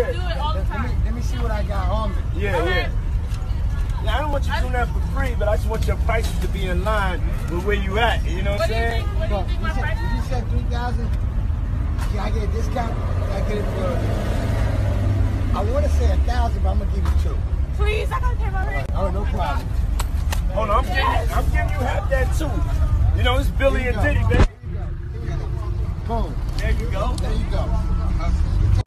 do it all the time. Let me see what I got on me. Yeah, Okay. Yeah, I don't want you doing that for free, but I just want your prices to be in line with where you at. You know what I'm saying? What do you think my price is? You said 3,000. Can I get a discount? Can I get it for? I want to say 1,000, but I'm gonna give you 2. Please, I gotta pay my rent. Oh, no problem. Hold on, I'm giving you half that too. You know, it's Billy and Diddy, baby. Boom. There you go. There you go.